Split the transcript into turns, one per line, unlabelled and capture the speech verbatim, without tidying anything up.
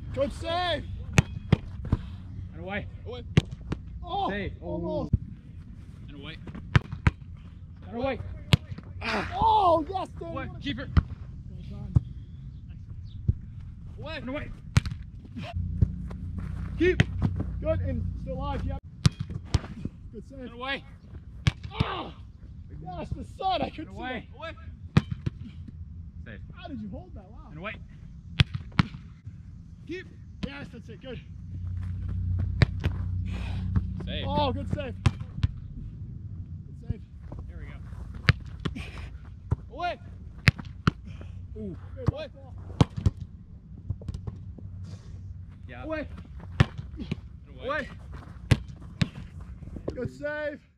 Good save.
And away.
Away.
Oh,
Save.
almost.
And away.
And away.
Oh, yes, Dan.
Away. Keeper.
Well done.
Away.
And away.
Keep. Good, and still alive, yep. Good save.
And away.
Oh, gosh, the sun, I couldn't
And away.
see
Away.
Save.
it. How did you hold that? Wow.
And away.
Keep.
Yes, that's it, good.
Save.
Oh, good save. Good save.
There we go. Away.
Ooh. Good
Away.
ball.
Yeah.
Away.
And
Away.
Good save.